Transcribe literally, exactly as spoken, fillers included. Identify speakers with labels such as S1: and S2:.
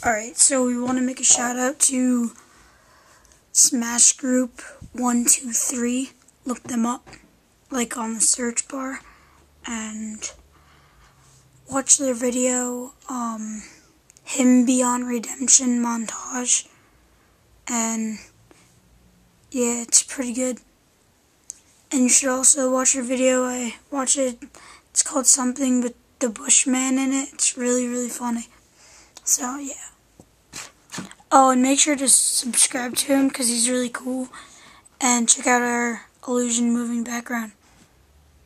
S1: Alright, so we want to make a shout out to smash group one two three. Look them up, like on the search bar, and watch their video, um, Him Beyond Redemption montage, and yeah, it's pretty good. And you should also watch their video. I watch it, it's called something with the Bushman in it. It's really, really funny. So, yeah. Oh, and make sure to subscribe to him because he's really cool. And check out our illusion moving background.